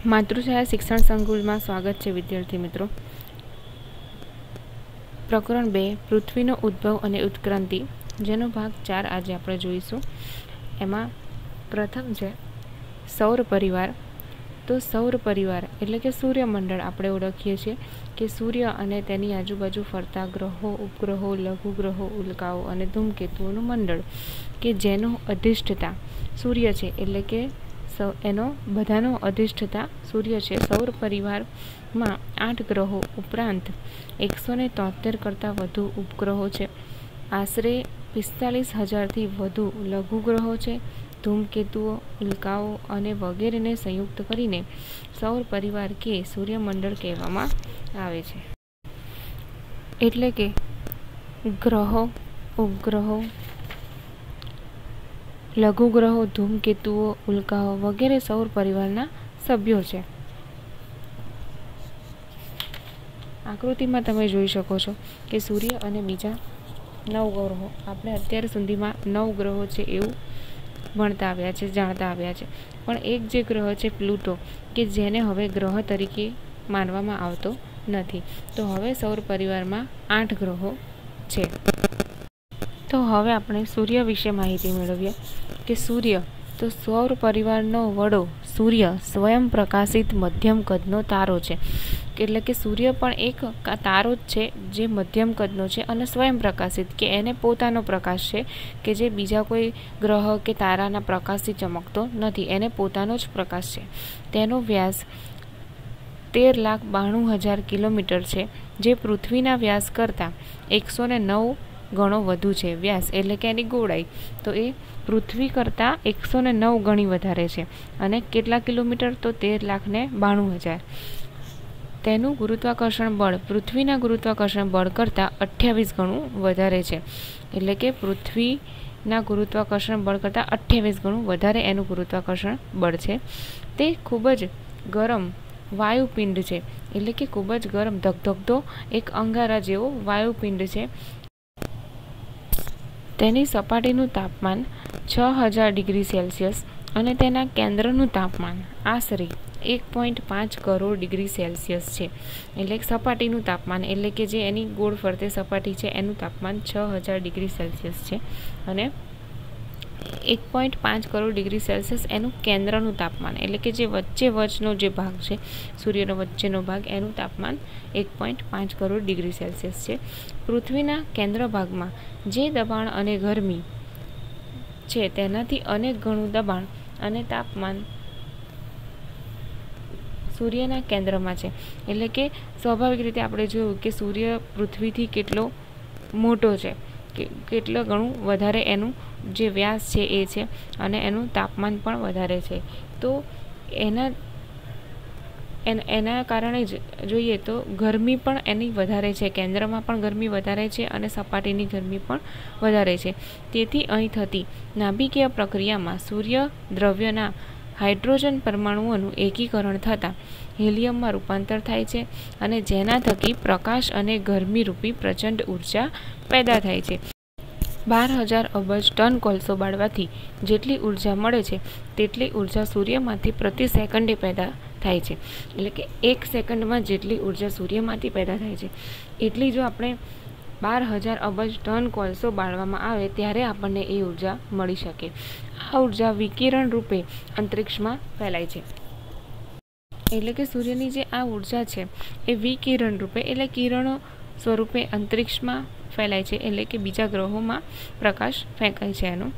માતૃછાયા શિક્ષણ સંકુલમાં સ્વાગત છે વિદ્યાર્થી મિત્રો। પ્રકરણ 2 પૃથ્વીનો ઉદ્ભવ અને ઉત્ક્રાંતિ, જેનો ભાગ 4 આજે આપણે જોઈશું। એમાં પ્રથમ છે સૌર પરિવાર। તો સૌર પરિવાર એટલે કે સૂર્યમંડળ આપણે ઓળખીએ છીએ કે સૂર્ય અને તેની આજુબાજુ ફરતા ગ્રહો, ઉપગ્રહો, લઘુગ્રહો, ઉલ્કાઓ અને ધૂમકેતુઓનું મંડળ કે જેનું અધિષ્ઠતા સૂર્ય છે, એટલે કે એનો બધાનો અધિષ્ઠતા સૂર્ય છે। સૌર પરિવારમાં 8 ગ્રહો ઉપરાંત 173 કરતાં વધુ ઉપગ્રહો છે। આશરે 45,000થી વધુ લઘુગ્રહો છે। ધૂમકેતુઓ, ઉલ્કાઓ અને વગેરેને સંયુક્ત કરીને સૌર પરિવાર કે સૂર્યમંડળ કહેવામાં આવે છે। એટલે કે ગ્રહો, ઉપગ્રહો, લઘુગ્રહો, ધૂમકેતુઓ, ઉલ્કાઓ વગેરે સૌર પરિવારના સભ્યો છે। આકૃતિમાં તમે જોઈ શકો છો કે સૂર્ય અને બીજા 9 ગ્રહો, આપણે અત્યાર સુધીમાં 9 ગ્રહો છે એવું ભણતા આવ્યા છે, જાણતા આવ્યા છે। પણ એક જે ગ્રહ છે પ્લુટો, કે જેને હવે ગ્રહ તરીકે માનવામાં આવતો નથી। તો હવે સૌર પરિવારમાં 8 ગ્રહો છે। તો હવે આપણે સૂર્ય વિશે માહિતી મેળવીએ કે સૂર્ય તો સૌર પરિવારનો વડો સૂર્ય સ્વયં પ્રકાશિત મધ્યમ કદનો તારો છે। એટલે કે સૂર્ય પણ એક તારો જ છે જે મધ્યમ કદનો છે અને સ્વયં પ્રકાશિત, કે એને પોતાનો પ્રકાશ છે કે જે બીજા કોઈ ગ્રહ કે તારાના પ્રકાશથી ચમકતો નથી, એને પોતાનો જ પ્રકાશ છે। તેનો વ્યાસ 13,92,000 કિલોમીટર છે, જે પૃથ્વીના વ્યાસ કરતાં 109 ગણો વધુ છે। વ્યાસ એટલે કે એની ગોળાઈ તો એ પૃથ્વી કરતાં 109 ગણી વધારે છે અને કેટલા કિલોમીટર? તો 13,92,000। તેનું ગુરુત્વાકર્ષણ બળ પૃથ્વીના ગુરુત્વાકર્ષણ બળ કરતાં 28 ગણું વધારે છે। એટલે કે પૃથ્વીના ગુરુત્વાકર્ષણ બળ કરતાં 28 ગણું વધારે એનું ગુરુત્વાકર્ષણ બળ છે। તે ખૂબ જ ગરમ વાયુપિંડ છે, એટલે કે ખૂબ જ ગરમ ધગધગતો એક અંગારા જેવો વાયુપિંડ છે। તેની સપાટીનું તાપમાન 6,000 ડિગ્રી સેલ્સિયસ અને તેના કેન્દ્રનું તાપમાન આશરે 1.5 કરોડ ડિગ્રી સેલ્સિયસ છે। એટલે સપાટીનું તાપમાન એટલે કે જે એની ગોળ ફરતે સપાટી છે એનું તાપમાન 6,000 ડિગ્રી સેલ્સિયસ છે અને 1.5 કરોડ ડિગ્રી સેલ્સિયસ એનું કેન્દ્રનું તાપમાન, એટલે કે જે વચ્ચેનો જે ભાગ છે સૂર્યનો વચ્ચેનો ભાગ, એનું તાપમાન 1.5 કરોડ ડિગ્રી સેલ્સિયસ છે। પૃથ્વીના કેન્દ્ર ભાગમાં જે દબાણ અને ગરમી છે તેનાથી અનેક ગણું દબાણ અને તાપમાન સૂર્યના કેન્દ્રમાં છે। એટલે કે સ્વાભાવિક રીતે આપણે જોયું કે સૂર્ય પૃથ્વીથી કેટલો મોટો છે, કે કેટલો ગણું વધારે એનું જે વ્યાસ છે એ છે અને એનું તાપમાન પણ વધારે છે। તો એના કારણે જ જોઈએ તો ગરમી પણ એની વધારે છે, કેન્દ્રમાં પણ ગરમી વધારે છે અને સપાટીની ગરમી પણ વધારે છે। તેથી અહીં થતી નાભિકીય પ્રક્રિયામાં સૂર્ય દ્રવ્યના હાઇડ્રોજન પરમાણુઓનું એકીકરણ થતાં હિલિયમમાં રૂપાંતર થાય છે અને જેના થકી પ્રકાશ અને ગરમીરૂપી પ્રચંડ ઉર્જા પેદા થાય છે। 12,000 અબજ ટન કોલસો બાળવાથી જેટલી ઉર્જા મળે છે તેટલી ઉર્જા સૂર્યમાંથી પ્રતિ સેકન્ડે પેદા થાય છે। એટલે કે 1 સેકન્ડમાં જેટલી ઉર્જા સૂર્યમાંથી પેદા થાય છે એટલી જો આપણે 12,000 અબજ ટન કોલસો બાળવામાં આવે ત્યારે આપણને એ ઉર્જા મળી શકે। આ ઉર્જા વિકિરણ રૂપે અંતરિક્ષમાં ફેલાય છે। એટલે કે સૂર્યની જે આ ઉર્જા છે એ વિકિરણ રૂપે એટલે કિરણો સ્વરૂપે અંતરિક્ષમાં ફેલાય છે, એટલે કે બીજા ગ્રહોમાં પ્રકાશ ફેંકાય છે એનો।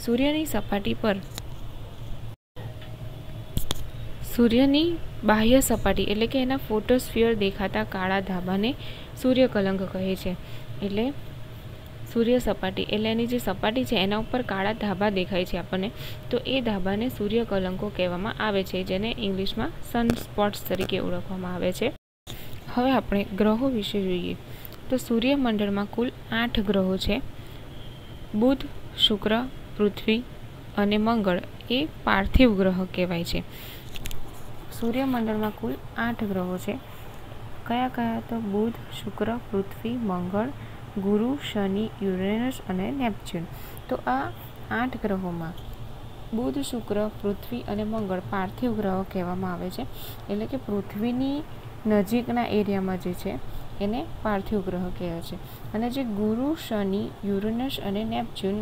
સૂર્યની બાહ્ય સપાટી એટલે કે એના ફોટોસ્ફિયર દેખાતા કાળા ધાબાને સૂર્યકલંક કહે છે। એટલે સૂર્ય સપાટી એટલે એની જે સપાટી છે એના ઉપર કાળા ધાબા દેખાય છે આપણને, તો એ ધાબાને સૂર્યકલંકો કહેવામાં આવે છે, જેને ઇંગ્લિશમાં સનસ્પોટ્સ તરીકે ઓળખવામાં આવે છે। હવે આપણે ગ્રહો વિશે જોઈએ તો સૂર્યમંડળમાં કુલ 8 ગ્રહો છે। બુધ, શુક્ર, પૃથ્વી અને મંગળ એ પાર્થિવ ગ્રહ કહેવાય છે। સૂર્યમંડળમાં કુલ 8 ગ્રહો છે। કયા કયા? તો બુધ, શુક્ર, પૃથ્વી, મંગળ, ગુરુ, શનિ, યુરેનસ અને નેપચ્યુન। તો આ 8 ગ્રહોમાં બુધ, શુક્ર, પૃથ્વી અને મંગળ પાર્થિવ ગ્રહો કહેવામાં આવે છે. એટલે કે પૃથ્વીની નજીકના એરિયામાં જે છે એને પાર્થિવ ગ્રહ કહે છે. અને જે ગુરુ, શનિ, યુરેનસ અને નેપચ્યુન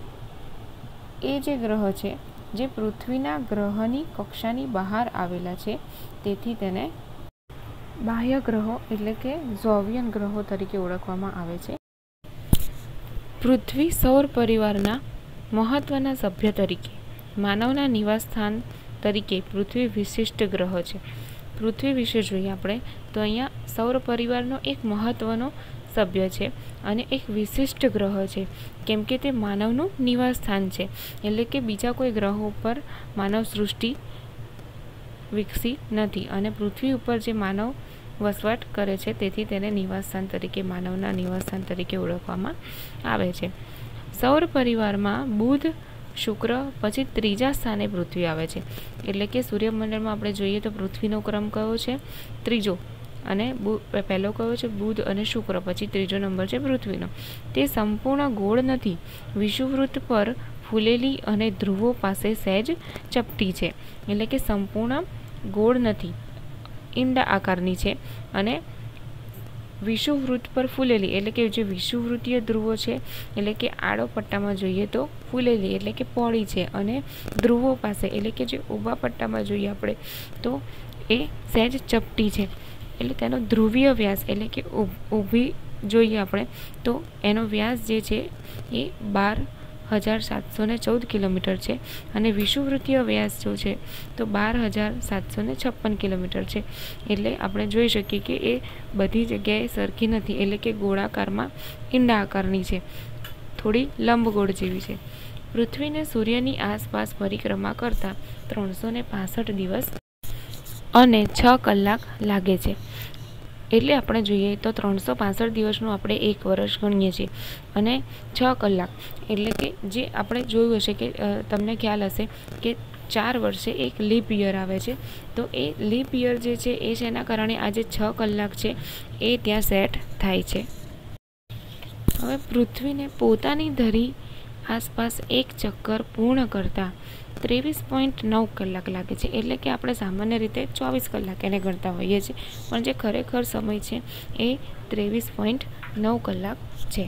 એ જે ગ્રહ છે જે પૃથ્વીના ગ્રહની કક્ષાની બહાર આવેલા છે, તેથી તેને બાહ્ય ગ્રહો એટલે કે જોવિયન ગ્રહો તરીકે ઓળખવામાં આવે છે. પૃથ્વી સૌર પરિવારના મહત્વના સભ્ય તરીકે માનવના નિવાસસ્થાન તરીકે પૃથ્વી વિશિષ્ટ ગ્રહ છે. પૃથ્વી વિશે જોઈએ આપણે તો અહીંયા સૌર પરિવારનો એક મહત્વનો સભ્ય છે અને એક વિશિષ્ટ ગ્રહ છે, કેમ કે તે માનવનું નિવાસસ્થાન છે. એટલે કે બીજા કોઈ ગ્રહો પર માનવ સૃષ્ટિ વિકસી નથી અને પૃથ્વી ઉપર જે માનવ વસવાટ કરે છે, તેથી તેને નિવાસસ્થાન તરીકે માનવના નિવાસસ્થાન તરીકે ઓળખવામાં આવે છે. સૌર પરિવારમાં બુધ, શુક્ર પછી ત્રીજા સ્થાને પૃથ્વી આવે છે. એટલે કે સૂર્યમંડળમાં આપણે જોઈએ તો પૃથ્વીનો ક્રમ કયો છે? ત્રીજો. અને પહેલો કયો છે? બુધ અને શુક્ર, પછી ત્રીજો નંબર છે પૃથ્વીનો. તે સંપૂર્ણ ગોળ નથી, વિષુવવૃત્ત પર ફૂલેલી અને ધ્રુવો પાસે સહેજ ચપટી છે. એટલે કે સંપૂર્ણ ગોળ નથી, ઈંડા આકારની છે અને વિષુવવૃત્ત પર ફૂલેલી એટલે કે જે વિષુવવૃત્તીય ધ્રુવો છે એટલે કે આડો પટ્ટામાં જોઈએ તો ફૂલેલી એટલે કે પહોળી છે અને ધ્રુવો પાસે એટલે કે જે ઊભા પટ્ટામાં જોઈએ આપણે તો એ સહેજ ચપટી છે. એટલે તેનો ધ્રુવીય વ્યાસ એટલે કે ઊભી જોઈએ આપણે તો એનો વ્યાસ જે છે એ 12,714 કિલોમીટર છે અને વિષુવવૃત્તીય વ્યાસ જો છે તો 12,756 કિલોમીટર છે. એટલે આપણે જોઈ શકીએ કે એ બધી જગ્યાએ સરખી નથી, એટલે કે ગોળાકારમાં ઈંડા આકારની છે, થોડી લંબગોળ જેવી છે. પૃથ્વીને સૂર્યની આસપાસ પરિક્રમા કરતા 365 દિવસ અને 6 કલાક લાગે છે. એટલે આપણે જોઈએ તો 365 દિવસનું આપણે 1 વર્ષ ગણીએ છીએ અને 6 કલાક એટલે કે જે આપણે જોયું હશે કે તમને ખ્યાલ હશે કે 4 વર્ષે એક લીપ યર આવે છે. તો એ લીપ યર જે છે એ છે એના કારણે આ જે 6 કલાક છે એ ત્યાં સેટ થાય છે. હવે પૃથ્વીને પોતાની ધરી આસપાસ એક ચક્કર પૂર્ણ કરતાં 23.9 કલાક લાગે છે. એટલે કે આપણે સામાન્ય રીતે 24 કલાક એને ગણતા હોઈએ છીએ, પણ જે ખરેખર સમય છે એ 23.9 કલાક છે.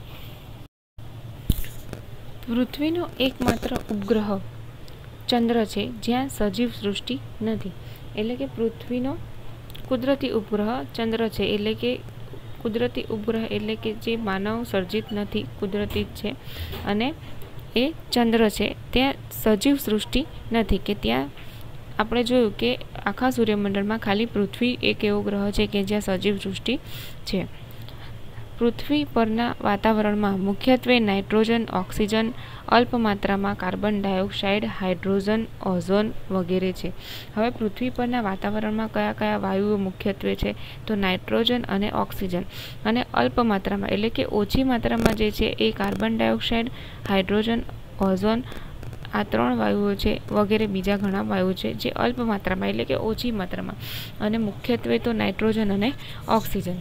પૃથ્વીનો એકમાત્ર ઉપગ્રહ ચંદ્ર છે જ્યાં સજીવ સૃષ્ટિ નથી. એટલે કે પૃથ્વીનો કુદરતી ઉપગ્રહ ચંદ્ર છે. એટલે કે કુદરતી ઉપગ્રહ એટલે કે જે માનવ સર્જિત નથી, કુદરતી જ છે અને એ ચંદ્ર છે ત્યાં સજીવ સૃષ્ટિ નથી. કે ત્યાં આપણે જોયું કે આખા સૂર્યમંડળમાં ખાલી પૃથ્વી એક એવો ગ્રહ છે કે જ્યાં સજીવ સૃષ્ટિ છે. પૃથ્વી પરના વાતાવરણમાં મુખ્યત્વે નાઇટ્રોજન, ઓક્સિજન, અલ્પ માત્રામાં કાર્બન ડાયોક્સાઇડ, હાઇડ્રોજન, ઓઝોન વગેરે છે. હવે પૃથ્વી પરના વાતાવરણમાં કયા કયા વાયુઓ મુખ્યત્વે છે તો નાઇટ્રોજન અને ઓક્સિજન, અને અલ્પ માત્રામાં એટલે કે ઓછી માત્રામાં જે છે એ કાર્બન ડાયોક્સાઇડ, હાઇડ્રોજન, ઓઝોન આ 3 વાયુઓ છે વગેરે બીજા ઘણા વાયુઓ છે જે અલ્પ માત્રામાં એટલે કે ઓછી માત્રામાં, અને મુખ્યત્વે તો નાઇટ્રોજન અને ઓક્સિજન.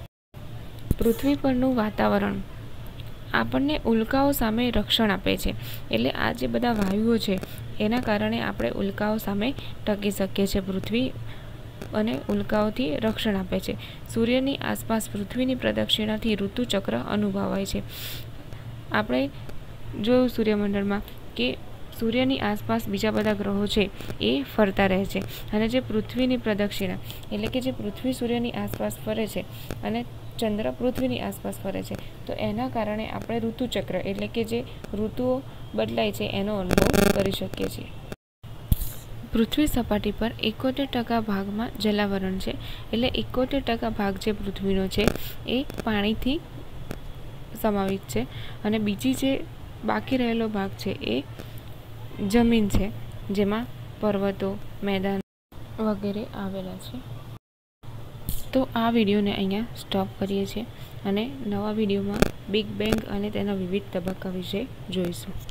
પૃથ્વી પરનું વાતાવરણ આપણને ઉલ્કાઓ સામે રક્ષણ આપે છે. એટલે આ જે બધા વાયુઓ છે એના કારણે આપણે ઉલ્કાઓ સામે ટકી શકીએ છીએ. પૃથ્વી અને ઉલ્કાઓથી રક્ષણ આપે છે. સૂર્યની આસપાસ પૃથ્વીની પ્રદક્ષિણાથી ઋતુચક્ર અનુભવાય છે. આપણે જોયું સૂર્યમંડળમાં કે સૂર્યની આસપાસ બીજા બધા ગ્રહો છે એ ફરતા રહે છે, અને જે પૃથ્વીની પ્રદક્ષિણા એટલે કે જે પૃથ્વી સૂર્યની આસપાસ ફરે છે અને ચંદ્ર પૃથ્વીની આસપાસ ફરે છે, તો એના કારણે આપણે ઋતુચક્ર એટલે કે જે ઋતુઓ બદલાય છે એનો અનુભવ કરી શકીએ છીએ. પૃથ્વી સપાટી પર 71% ભાગમાં જલાવરણ છે. એટલે 71% ભાગ જે પૃથ્વીનો છે એ પાણીથી સમાવિત છે, અને બીજી જે બાકી રહેલો ભાગ છે એ જમીન છે, જેમાં પર્વતો, મેદાન વગેરે આવેલા છે. તો આ વિડીયોને અહીંયા સ્ટોપ કરીએ છીએ અને નવા વિડીયોમાં બિગ બેંગ અને તેના વિવિધ તબક્કા વિશે જોઈશું.